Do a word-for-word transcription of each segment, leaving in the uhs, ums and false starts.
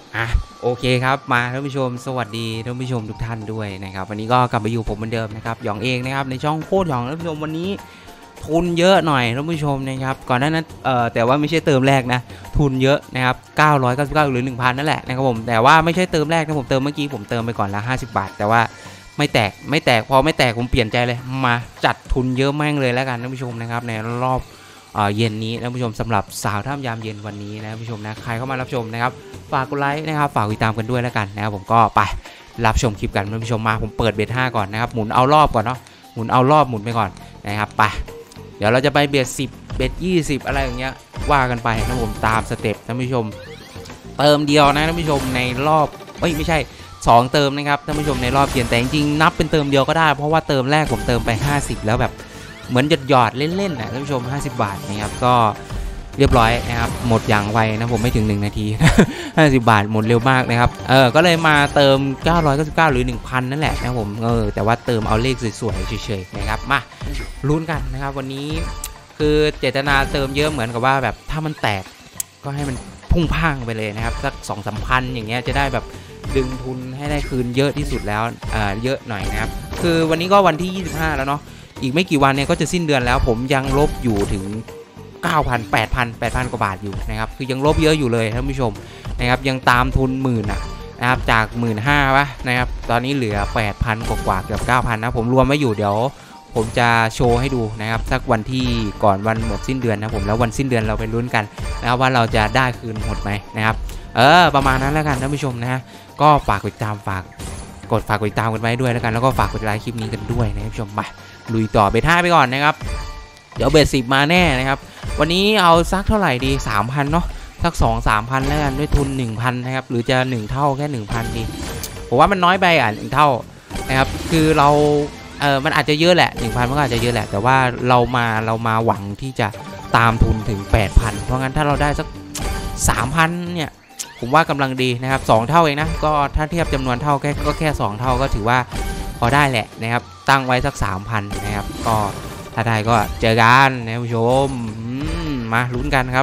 อ่ะโอเคครับมาท่านผู้ชมสวัสดีท่านผู้ชมทุกท่านด้วยนะครับวันนี้ก็กลับมาอยู่ผมเหมือนเดิมนะครับหยองเองนะครับในช่องโคตรหยองท่านผู้ชมวันนี้ทุนเยอะหน่อยท่านผู้ชมนะครับก่อนหน้านั้นเอ่อแต่ว่าไม่ใช่เติมแรกนะทุนเยอะนะครับเก้าร้อยเก้าสิบเก้าหรือ หนึ่งพัน นั่นแหละนะครับผมแต่ว่าไม่ใช่เติมแรกนะผมเติมเมื่อกี้ผมเติมไปก่อนละห้าสิบบาทแต่ว่าไม่แตกไม่แตกพอไม่แตกผมเปลี่ยนใจเลยมาจัดทุนเยอะแม่งเลยแล้วกันท่านผู้ชมนะครับในรอบเย็นนี้ท่านผู้ชมสำหรับสาวท่ามยามเย็นวันนี้นะท่านผู้ชมนะใครเข้ามารับชมนะครับฝากกดไลค์นะครับฝากติดตามกันด้วยแล้วกันนะครับผมก็ไปรับชมคลิปกันท่านผู้ชมมาผมเปิดเบสห้าก่อนนะครับหมุนเอารอบก่อนเนาะหมุนเอารอบหมุนไปก่อนนะครับไปเดี๋ยวเราจะไปเบสสิบเบสยี่สิบอะไรอย่างเงี้ยว่ากันไปนะผมตามสเต็ปท่านผู้ชมเติมเดียวนะท่านผู้ชมในรอบเอ้ยไม่ใช่สองเติมนะครับท่านผู้ชมในรอบเปลี่ยนแต่จริงๆนับเป็นเติมเดียวก็ได้เพราะว่าเติมแรกผมเติมไปห้าสิบแล้วแบบเหมือนหยดหยอดเล่นๆนะท่านผู้ชมห้าสิบบาทนะครับก็เรียบร้อยนะครับหมดอย่างไวนะผมไม่ถึงหนึ่งนาที ห้าสิบบาทหมดเร็วมากนะครับเออก็เลยมาเติมเก้าร้อยเก้าสิบเก้าหรือ หนึ่งพัน นั่นแหละนะผมเออแต่ว่าเติมเอาเลขสวยๆเฉยๆนะครับมาลุ้นกันนะครับวันนี้คือเจตนาเติมเยอะเหมือนกับว่าแบบถ้ามันแตกก็ให้มันพุ่งพังไปเลยนะครับสัก สองสามพัน อย่างเงี้ยจะได้แบบดึงทุนให้ได้คืนเยอะที่สุดแล้วอ่าเยอะหน่อยนะครับคือวันนี้ก็วันที่ยี่สิบห้าแล้วเนาะอีกไม่กี่วันเนี่ยก็จะสิ้นเดือนแล้วผมยังลบอยู่ถึงเก้าพัน แปดพัน แปดพัน กว่าบาทอยู่นะครับคือยังลบเยอะอยู่เลยท่านผู้ชมนะครับยังตามทุนหมื่นอ่ะนะครับจาก หนึ่งหมื่นห้าพัน วะนะครับตอนนี้เหลือ แปดพัน กว่าๆเกือบ เก้าพัน นะผมรวมไว้อยู่เดี๋ยวผมจะโชว์ให้ดูนะครับสักวันที่ก่อนวันหมดสิ้นเดือนนะผมแล้ววันสิ้นเดือนเราไปลุ้นกันนะครับว่าเราจะได้คืนหมดไหมนะครับเออประมาณนั้นแล้วกันท่านผู้ชมนะก็ฝากกดติดตามฝากกดฝากกดติดตามกันไว้ด้วยแล้วกันแล้วก็ฝากกดไลค์คลิปนี้กันด้วยนะท่านผู้ชมไปลุยต่อเบสห้าไปก่อนนะครับเดี๋ยวเบสสิบมาแน่นะครับวันนี้เอาสักเท่าไหร่ดี สามพัน เนาะสัก สองถึงสามพัน แล้วกันด้วยทุน หนึ่งพัน นะครับหรือจะหนึ่งเท่าแค่ หนึ่งพัน ดีผมว่ามันน้อยไปอ่ะหนึ่งเท่านะครับคือเราเออมันอาจจะเยอะแหละ หนึ่งพัน มันก็อาจจะเยอะแหละแต่ว่าเรามาเรามาหวังที่จะตามทุนถึง แปดพัน เพราะงั้นถ้าเราได้สัก สามพัน เนี่ยผมว่ากำลังดีนะครับสองเท่าเองนะก็ถ้าเทียบจำนวนเท่าแค่ก็แค่สองเท่าก็ถือว่าพอได้แหละนะครับตั้งไว้สัก สามพัน นะครับก็ถ้าได้ก็เจอกันนะผู้ชมมาลุ้นกันครับ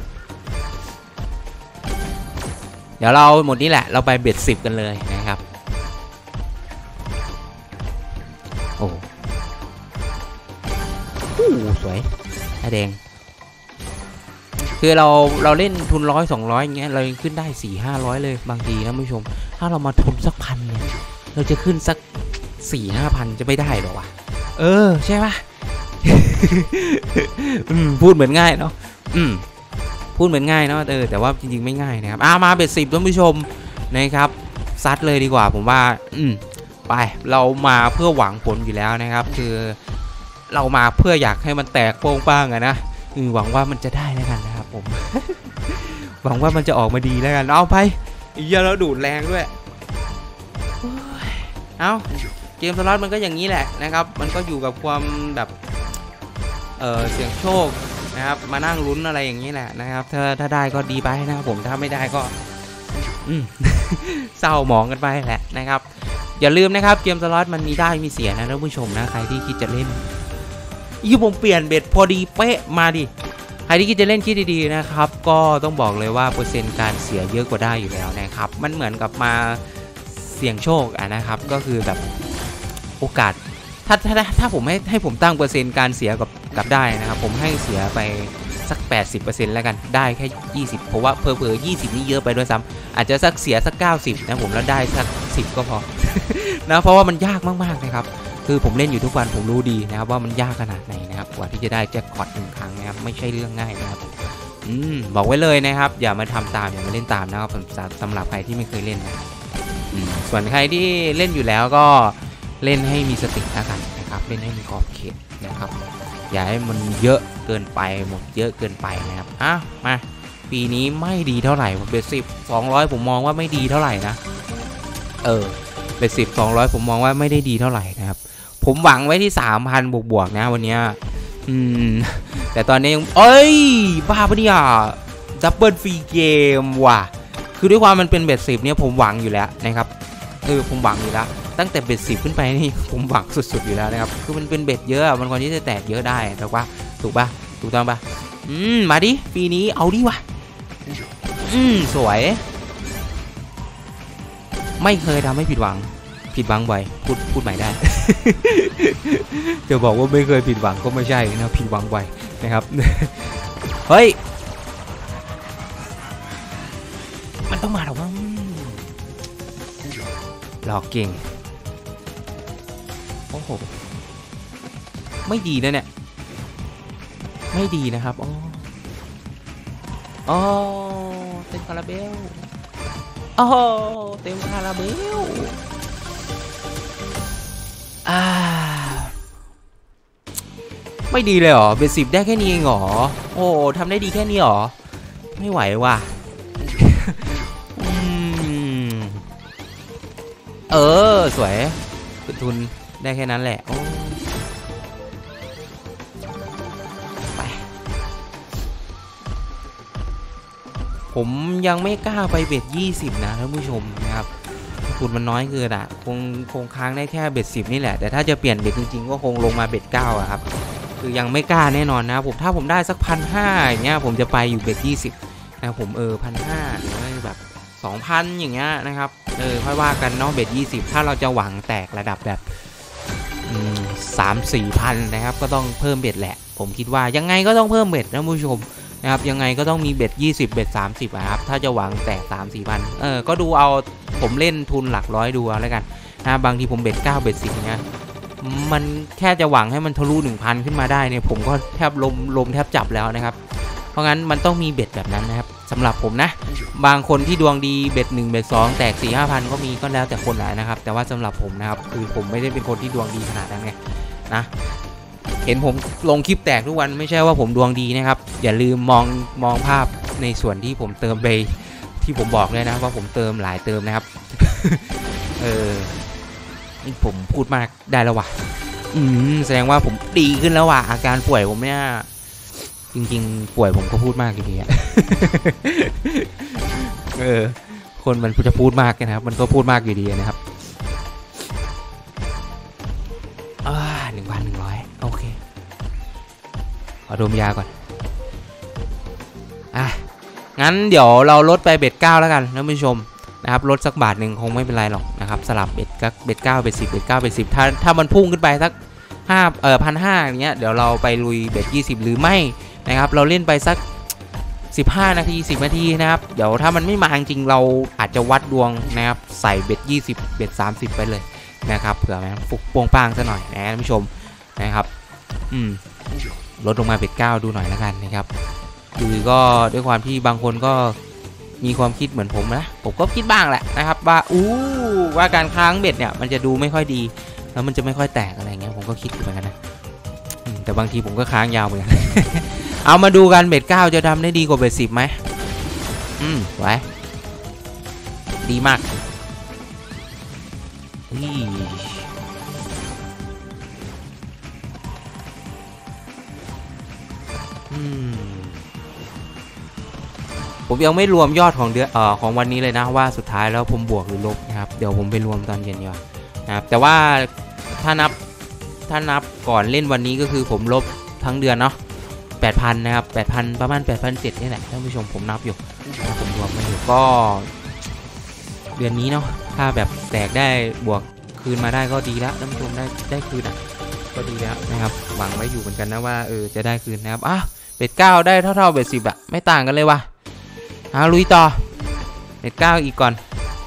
เดี๋ยวเราหมดนี้แหละเราไปเบ็ดสิบกันเลยนะครับโอ้โหสวยแดงคือเราเราเล่นทุนร้อยสองร้อยอย่างเงี้ยเรายังขึ้นได้สี่ห้าร้อยเลยบางทีนะผู้ชมถ้าเรามาทุนสักพันเนี่ยเราจะขึ้นสักสี่ห้าพันจะไม่ได้หรอวะเออใช่ปะ พูดเหมือนง่ายเนาะพูดเหมือนง่ายเนาะเออแต่ว่าจริงๆไม่ง่ายนะครับอ่ามาเบ็ดสิบท่านผู้ชมนะครับซัดเลยดีกว่าผมว่าอืมไปเรามาเพื่อหวังผลอยู่แล้วนะครับคือเรามาเพื่ออยากให้มันแตกโป้งป้างอะนะหวังว่ามันจะได้แล้วกันนะครับผม หวังว่ามันจะออกมาดีแล้วกันเอาไปเยอะแล้วดูดแรงด้วยเอาเกมสล็อตมันก็อย่างนี้แหละนะครับมันก็อยู่กับความแบบเออเสี่ยงโชคนะครับมานั่งลุ้นอะไรอย่างนี้แหละนะครับถ้าถ้าได้ก็ดีไปนะครับผมถ้าไม่ได้ก็อืม เศร้าหมองกันไปแหละนะครับอย่าลืมนะครับเกมสล็อตมันมีได้มีเสียนะท่านผู้ชมนะใครที่คิดจะเล่นยี่ผมเปลี่ยนเบ็ดพอดีเป๊ะมาดิใครที่คิดจะเล่นคิดดีๆนะครับก็ต้องบอกเลยว่าเปอร์เซ็นต์การเสียเยอะกว่าได้อยู่แล้วนะครับมันเหมือนกับมาเสี่ยงโชคอ่ะนะครับก็คือแบบโอกาสถ้าถ้าถ้าผมให้ให้ผมตั้งเปอร์เซ็นต์การเสียกับกับได้นะครับผมให้เสียไปสัก แปดสิบเปอร์เซ็นต์ แล้วกันได้แค่ยี่สิบเพราะว่าเพอเพอยี่สิบนี่เยอะไปด้วยซ้ำอาจจะสักเสียสักเก้าสิบนะผมแล้วได้สักสิบก็พอ นะเพราะว่ามันยากมากๆนะครับคือผมเล่นอยู่ทุกวันผมรู้ดีนะครับว่ามันยากขนาดไหนนะครับกว่าที่จะได้แจ็คพอตหนึ่งครั้งนะครับไม่ใช่เรื่องง่ายนะครับอืมบอกไว้เลยนะครับอย่ามาทำตามอย่ามาเล่นตามนะครับสำหรับใครที่ไม่เคยเล่นนะส่วนใครที่เล่นอยู่แล้วก็เล่นให้มีสติแล้วกันนะครับเล่นให้มีขอบเขตนะครับอย่าให้มันเยอะเกินไปหมดเยอะเกินไปนะครับอ่ะมาปีนี้ไม่ดีเท่าไหร่ผมเบสสิบสองร้อยผมมองว่าไม่ดีเท่าไหร่นะเออเบสสิบสองร้อยผมมองว่าไม่ได้ดีเท่าไหร่นะครับผมหวังไว้ที่ สามพัน บวกๆนะวันนี้อืมแต่ตอนนี้ยังเอ้ยบ้าปะเนี่ยดับเบิลฟรีเกมว่ะคือด้วยความมันเป็นเบสสิบเนี่ยผมหวังอยู่แล้วนะครับเออผมหวังอยู่แล้วตั้งแต่เบสสิบขึ้นไปนี่ผมหวังสุดๆอยู่แล้วนะครับคือมันเป็นเบสเยอะมันควรที่จะแตกเยอะได้ถูกปะถูกปะถูกต้องปะอืมมาดิปีนี้เอาดิวะอืมสวยไม่เคยทำให้ผิดหวังผิดหวังบ่อยพูดพูดใหม่ได้ จะบอกว่าไม่เคยผิดหวังก็ไม่ใช่นะผิดหวังบ่อยนะครับ เฮ้ยมันต้องมาหรอวะหลอกเก่งโอ้โหไม่ดีนะเนี่ยไม่ดีนะครับอ๋ออ๋อเต็มคาราเบลอ๋อเต็มคาราเบลอ่าไม่ดีเลยเหรอเบสิบได้แค่นี้เองเหรอโอ้ทำได้ดีแค่นี้เหรอไม่ไหวว่ะ เออสวยขึ้นทุนได้แค่นั้นแหละโอ้ไปผมยังไม่กล้าไปเบ็ดยี่สิบนะท่านผู้ชมนะครับทุนมันน้อยเกินอ่ะคงคงค้างได้แค่เบ็ดสิบนี่แหละแต่ถ้าจะเปลี่ยนเบ็ดจริงๆก็คงลงมาเบ็ดเก้าอะครับคือยังไม่กล้าแน่นอนนะผมถ้าผมได้สักพันห้าอย่างเงี้ยผมจะไปอยู่เบ็ดยี่สิบนะผมเออพันห้าหรือว่าแบบสองพันอย่างเงี้ยนะครับเออค่อยว่ากันเนาะเบ็ดยี่สิบถ้าเราจะหวังแตกระดับแบบสามสี่พันนะครับก็ต้องเพิ่มเบ็ดแหละผมคิดว่ายังไงก็ต้องเพิ่มเบ็ดนะผู้ชมนะครับยังไงก็ต้องมีเบ็ดยี่สิบเบ็ดสามสิบครับถ้าจะหวังแตกสามสี่พันเออก็ดูเอาผมเล่นทุนหลักร้อยดูแล้วกันนะบางทีผมเบ็ดเก้าเบ็ดสิบเนี่ยมันแค่จะหวังให้มันทะลุ หนึ่งพัน ขึ้นมาได้เนี่ยผมก็แทบลมลมแทบจับแล้วนะครับเพราะงั้นมันต้องมีเบ็ดแบบนั้นนะครับสำหรับผมนะบางคนที่ดวงดีเบ็ดหนึ่งเบ็ดสองแตกสี่ห้าพันก็มีก็แล้วแต่คนแหละนะครับแต่ว่าสำหรับผมนะครับคือผมไม่ได้เป็นคนที่ดวงดีขนาดนั้นไงนะเห็นผมลงคลิปแตกทุกวันไม่ใช่ว่าผมดวงดีนะครับอย่าลืมมองมองภาพในส่วนที่ผมเติมไปที่ผมบอกเลยนะว่าผมเติมหลายเติมนะครับ เออนี่ผมพูดมากได้แล้ววะอืมแสดงว่าผมดีขึ้นแล้วว่ะอาการป่วยผมเนี่ยจริงๆป่วยผมก็พูดมากอยู่ดีอะ เออคนมันจะพูดมากนะครับมันก็พูดมากอยู่ดีนะครับอ่าหนึ่งพันหนึ่งร้อยโอเคขอดมยาก่อนอ่ะงั้นเดี๋ยวเราลดไปเบ็ดเก้าแล้วกันท่านผู้ชมนะครับลดสักบาทหนึ่งคงไม่เป็นไรหรอกนะครับสลับเบ็ดก็เบ็ดเก้าเบ็ดสิบเบ็ดเก้าเบ็ดสิบถ้าถ้ามันพุ่งขึ้นไปสักห้าเอ่อพันห้าอย่างเงี้ยเดี๋ยวเราไปลุยเบ็ดยี่สิบหรือไม่นะครับเราเล่นไปสักสิบห้านาทีสิบนาทีนะครับเดี๋ยวถ้ามันไม่มาจริงเราอาจจะวัดดวงนะครับใส่เบ็ดยี่สิบเบ็ดสามสิบไปเลยนะครับเผื่อมันฟุกโป่งปังซะหน่อยนะท่านผู้ชมนะครับอืมลดลงมาเบ็ดเก้าดูหน่อยแล้วกันนะครับคือก็ด้วยความที่บางคนก็มีความคิดเหมือนผมนะผมก็คิดบ้างแหละนะครับว่าอู้ว่าการค้างเบ็ดเนี่ยมันจะดูไม่ค่อยดีแล้วมันจะไม่ค่อยแตกอะไรเงี้ยผมก็คิดเหมือนกันนะแต่บางทีผมก็ค้างยาวเหมือนกัน เอามาดูกันเบ็ดเก้าจะทำได้ดีกว่าเบ็ดสิบไหมอืมไว้ดีมากอืมผมยังไม่รวมยอดของเดือนเอ่อของวันนี้เลยนะว่าสุดท้ายแล้วผมบวกหรือลบนะครับเดี๋ยวผมไปรวมตอนเย็นดีกว่านะครับแต่ว่าถ้านับถ้านับก่อนเล่นวันนี้ก็คือผมลบทั้งเดือนเนาะแปดพันนะครับแปดพันประมาณ แปดพันเจ็ดร้อย นี่แหละท่านผู้ชมผมนับอยู่ผมรวมมาอยู่ก็เดือนนี้เนาะถ้าแบบแตกได้บวกคืนมาได้ก็ดีแล้วท่านผู้ชมได้ได้คืนอ่ะก็ดีแล้วนะครับหวังไว้อยู่เหมือนกันนะว่าเออจะได้คืนนะครับอ้าวเบ็ดเก้าได้เท่าๆเบ็ดสิบอะไม่ต่างกันเลยว่ะเอาลุยต่อเบ็ดเก้าอีกก่อน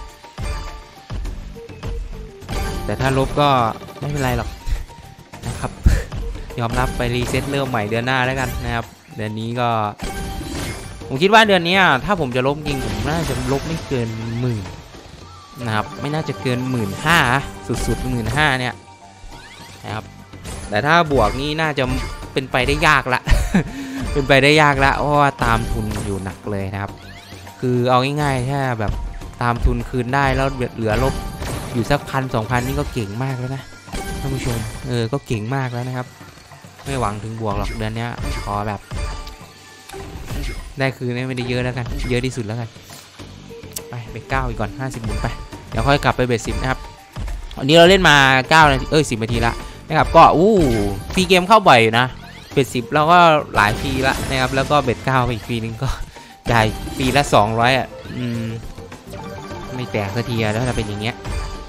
แต่ถ้าลบก็ไม่เป็นไรหรอกนะครับยอมรับไปรีเซ็ตเริ่มใหม่เดือนหน้าแล้วกันนะครับเดือนนี้ก็ผมคิดว่าเดือนนี้ถ้าผมจะลบจริงผมน่าจะลบไม่เกินหมื่นนะครับไม่น่าจะเกินหมื่นห้าสุดๆหมื่นห้าเนี่ยนะครับแต่ถ้าบวกนี่น่าจะเป็นไปได้ยากละ เป็นไปได้ยากละเพราะว่าตามทุนอยู่หนักเลยนะครับคือเอาง่ายๆแค่แบบตามทุนคืนได้แล้วเหลือลบอยู่สักพันสองพันนี่ก็เก่งมากแล้วนะท่านผู้ชมเออก็เก่งมากแล้วนะครับไม่หวังถึงบวกหรอกเดือนนี้ขอแบบได้คืนไม่ได้เยอะแล้วกันเยอะที่สุดแล้วกันไปเบ็ดเก้าอีกก่อนห้าสิบหมุนไปเดี๋ยวค่อยกลับไปเบ็ดสิบนะครับวันนี้เราเล่นมาเก้านาทีเอ้ยสิบนาทีละนะครับก็อู้ฟรีเกมเข้าบ่อยอยู่นะเบ็ดสิบแล้วก็หลายฟรีละนะครับแล้วก็เบ็ดเก้าไปอีกฟรีนึงก็จ่ายฟรีละสองร้อยอ่ะอืมไม่แตกสักทีแล้วถ้าเป็นอย่างเงี้ย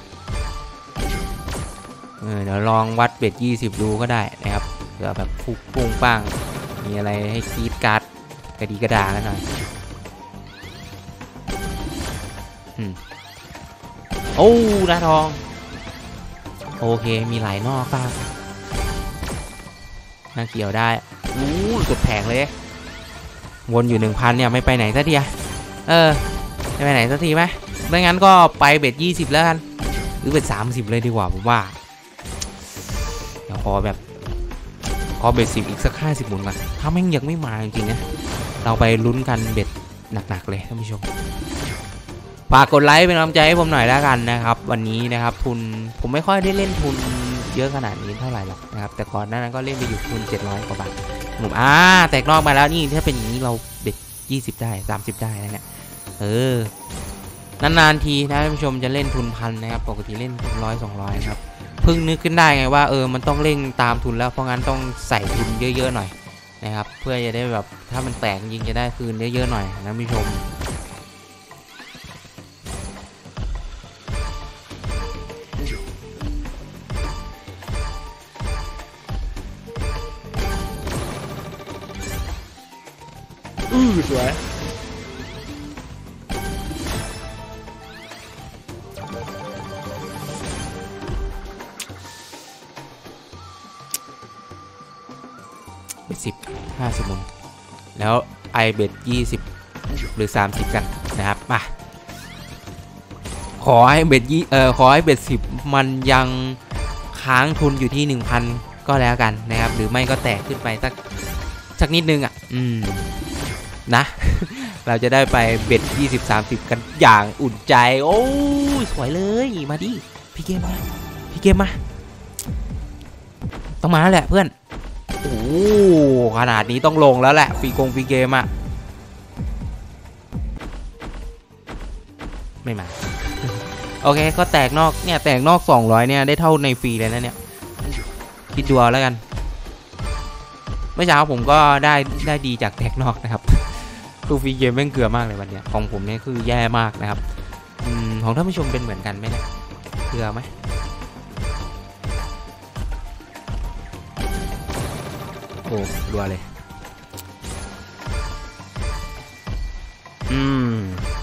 เออเดี๋ยวลองวัดเบ็ดยี่สิบดูก็ได้นะครับเผื่อแบบฟุกปุ้งปังมีอะไรให้กรีดการ์ดกระดีกระดากันหน่อยอืมโอ้หน้าทองโอเคมีหลายนอกบ้างน่าเกี่ยวได้อู้สุดแผงเลยวนอยู่ หนึ่งพัน เนี่ยไม่ไปไหนสักทีเออไม่ไปไหนสักทีไหมไม่งั้นก็ไปเบ็ดยี่สิบแล้วกันหรือเบ็ดสามสิบเลยดีกว่าผมว่าเดี๋ยวขอแบบขอเบ็ดสิบอีกสักห้าสิบหมุนก่อนถ้าแม่งยังไม่มาจริงๆนะเราไปลุ้นกันเบ็ดหนักๆเลยท่านผู้ชมฝากกดไลค์เป็นกำลังใจให้ผมหน่อยแล้วกันนะครับวันนี้นะครับทุนผมไม่ค่อยได้เล่นทุนเยอะขนาดนี้เท่าไหร่หรอกนะครับแต่ก่อนหน้านั้นก็เล่นไปอยู่ทุนเจ็ดร้อยกว่าบาทผมอ่าแตกนอกมาแล้วนี่ถ้าเป็นอย่างนี้เราเบ็ดยี่สิบได้สามสิบได้นะเนี่ยเออนานๆทีนะท่านผู้ชมจะเล่นทุนพันนะครับปกติเล่นทุนร้อยสองร้อยครับเพิ่งนึกขึ้นได้ไงว่าเออมันต้องเร่งตามทุนแล้วเพราะงั้นต้องใส่ทุนเยอะๆหน่อยนะครับเพื่อจะได้แบบถ้ามันแตกจริงจะได้คืนเยอะๆหน่อยนะท่านผู้ชมอือสวยเบ็ดสิบห้าสิบมุมแล้วไอเบ็ดยี่สิบหรือสามสิบกันนะครับมาขอให้เบ็ดยี่เอ่อขอให้เบ็ดสิบมันยังค้างทุนอยู่ที่ หนึ่งพัน ก็แล้วกันนะครับหรือไม่ก็แตกขึ้นไปสักสักนิดนึงอ่ะอืมนะเราจะได้ไปเบ็ดยี่สิบ สามสิบกันอย่างอุ่นใจโอ้ยสวยเลยมาดิพี่เกมมาพี่เกมมาต้องมาแล้วแหละเพื่อนโอ้ขนาดนี้ต้องลงแล้วแหละฟรีกงฟรีเกมอ่ะไม่มาโอเคก็แตกนอกเนี่ยแตกนอกสองร้อยเนี่ยได้เท่าในฟรีเลยนะเนี่ยคิดดูเอาแล้วกันเมื่อเช้าผมก็ได้ได้ดีจากแตกนอกนะครับคือฟรีเกมแม่งเกลือมากเลยวันเนี้ยของผมเนี่ยคือแย่มากนะครับอของท่านผู้ชมเป็นเหมือนกันไหมเนี่ยเกลือไหมโอ้รัวเลยอืม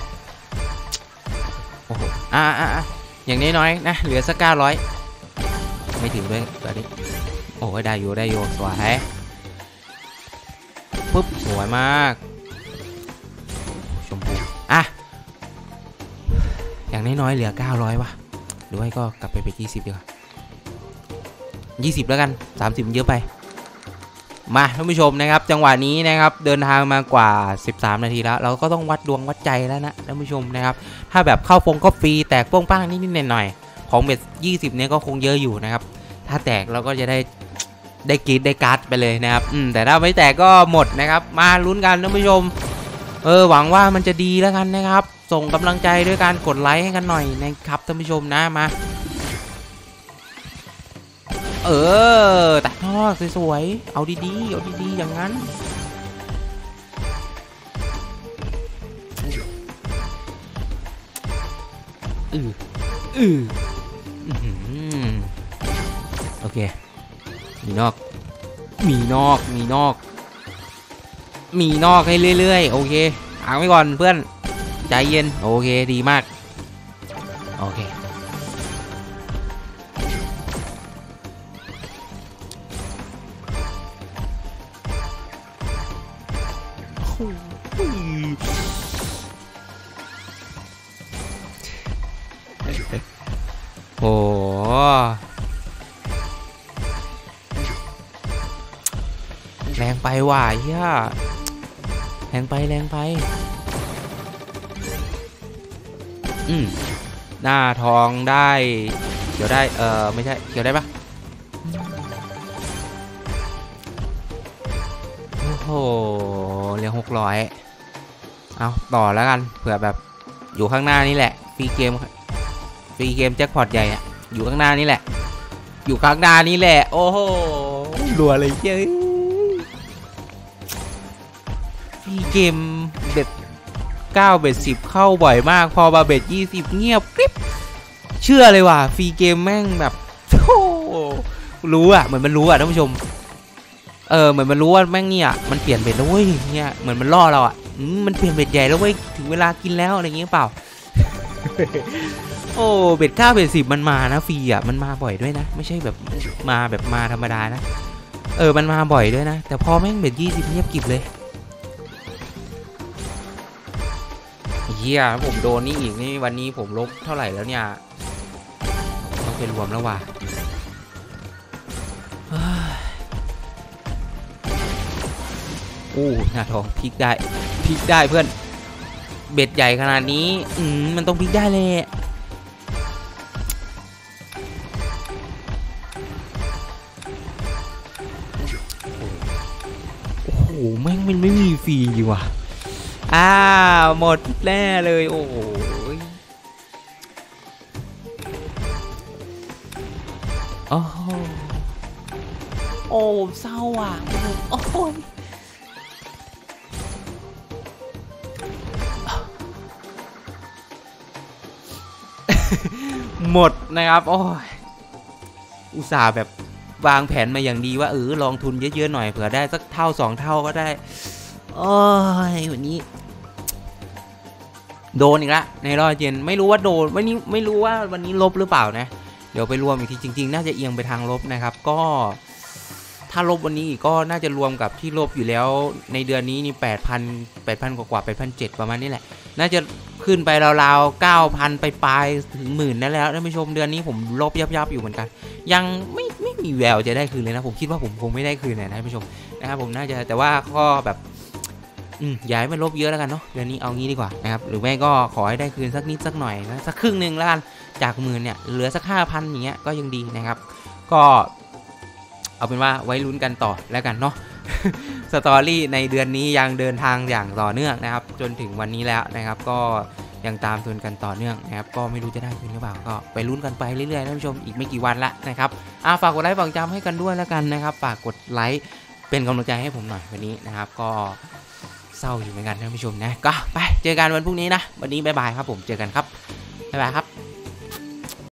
โอ้โหอ่าอ่าอย่างน้อยๆนะเหลือสักเก้าร้อยไม่ถึงด้วยตอนนี้โอ้ได้อยู่ได้อยู่สวยปุ๊บสวยมากชมพูอ่ะอย่างน้อยๆเหลือเก้าร้อยวะหรือว่าก็กลับไปเป็นยี่สิบดีกว่ายี่สิบแล้วกันสามสิบเยอะไปมาท่านผู้ชมนะครับจังหวะนี้นะครับเดินทางมากว่าสิบสามนาทีแล้วเราก็ต้องวัดดวงวัดใจแล้วนะท่านผู้ชมนะครับถ้าแบบเข้าฟงก็ฟรีแตกโป้งป้างนิดๆหน่อยๆของเบ็ดยี่สิบเนี้ยก็คงเยอะอยู่นะครับถ้าแตกเราก็จะได้ได้กรีดได้การ์ดไปเลยนะครับอืมแต่ถ้าไม่แตกก็หมดนะครับมาลุ้นกันท่านผู้ชมเออหวังว่ามันจะดีแล้วกันนะครับส่งกำลังใจด้วยการกดไลค์ให้กันหน่อยนะครับท่านผู้ชมนะมาเออตัดท่อสวยๆเอาดีๆเอาดีๆอย่างนั้นอืออือโอเคมีนอกมีนอกมีนอกมีนอกให้เรื่อยๆโอเคอ่านไว้ก่อนเพื่อนใจเย็นโอเคดีมากโอเคโอ้แรงไปว่ะเฮียแรงไปแรงไปอืมหน้าทองได้เกี่ยวได้เออไม่ใช่เกี่ยวได้ปะโอ้โหเหลือหกร้อยเอาต่อแล้วกันเผื่อแบบอยู่ข้างหน้านี่แหละฟรีเกมฟรีเกมแจ็คพอตใหญ่อะอยู่ข้างหน้านี่แหละอยู่ข้างหน้านี่แหละโอ้โหรัวเลยเจ้ยฟรีเกมเด็ดเก้าเบ็ดสิบเข้าบ่อยมากพอมาเบ็ดยี่สิบเงียบกริบเชื่อเลยว่ะฟรีเกมแม่งแบบโอ้รู้อะเหมือนมันรู้อะท่านผู้ชมเออเหมือนมันรู้ว่าแม่งเนี่ยมันเปลี่ยนเบ็ดแล้วเว้ยเนี่ยเหมือนมันล่อเราอะมันเปลี่ยนเบ็ดใหญ่แล้วเว้ยถึงเวลากินแล้วอะไรอย่างเงี้ยเปล่า โอ้เบ็ดเก้าเบ็ดสิบมันมานะฟรีอะมันมาบ่อยด้วยนะไม่ใช่แบบมาแบบมาธรรมดานะเออมันมาบ่อยด้วยนะแต่พอแม่งเบ็ดยี่สิบเงียบกริบเลยเฮียผมโดนนี่อีกนี่วันนี้ผมลบเท่าไหร่แล้วเนี่ยต้องเป็นรวมแล้วว่ะโอ้หน้าทองพลิกได้พลิกได้เพื่อนเบ็ดใหญ่ขนาดนี้อืมมันต้องพลิกได้เลยโอ้โหแม่งมันไม่มีฟรีจริงว่ะอ้าวหมดแน่เลยโอ้โหโอ้โอ้เศร้าอ่ะโอ้ยหมดนะครับโอ้ยอุตส่าห์แบบวางแผนมาอย่างดีว่าเออลองทุนเยอะๆหน่อยเผื่อได้สักเท่าสองเท่าก็ได้โอ้ยวันนี้โดนอีกแล้วในรอบเย็นไม่รู้ว่าโดนวันนี้ไม่รู้ว่าวันนี้ลบหรือเปล่านะเดี๋ยวไปรวมอีกทีจริงๆน่าจะเอียงไปทางลบนะครับก็ถ้าลบวันนี้อีกก็น่าจะรวมกับที่ลบอยู่แล้วในเดือนนี้นี่แปดพันแปดพันกว่าๆแปดพันเจ็ดประมาณนี้แหละน่าจะขึ้นไปราวๆเก้าพันไปปลายถึงหมื่นนั่นแล้วท่านผู้ชมเดือนนี้ผมลบยับๆอยู่เหมือนกันยังไม่ไม่มีแววจะได้คืนเลยนะผมคิดว่าผมคงไม่ได้คืนนะท่านผู้ชมนะครับผมน่าจะแต่ว่าก็แบบอืมอย่าให้มันลบเยอะแล้วกันเนาะเดือนนี้เอางี้ดีกว่านะครับหรือไม่ก็ขอให้ได้คืนสักนิดสักหน่อยนะสักครึ่งหนึ่งแล้วกันจากหมื่นเนี่ยเหลือสักห้าพันอย่างเงี้ยก็ยังดีนะครับก็เอาเป็นว่าไว้ลุ้นกันต่อแล้วกันเนาะ สตอรี่ในเดือนนี้ยังเดินทางอย่างต่อเนื่องนะครับจนถึงวันนี้แล้วนะครับก็ยังตามทุนกันต่อเนื่องนะครับก็ไม่รู้จะได้คืนหรือเปล่าก็ไปลุ้นกันไปเรื่อยๆท่านผู้ชมอีกไม่กี่วันละนะครับอ่าฝากกดไลค์ฝากจำให้กันด้วยแล้วกันนะครับฝากกดไลค์เป็นกำลังใจให้ผมหน่อยวันนี้นะครับก็เศร้าอยู่เหมือนกันท่านผู้ชมนะก็ไปเจอกันวันพรุ่งนี้นะวันนี้บ๊ายบายครับผมเจอกันครับบ๊ายบายครับ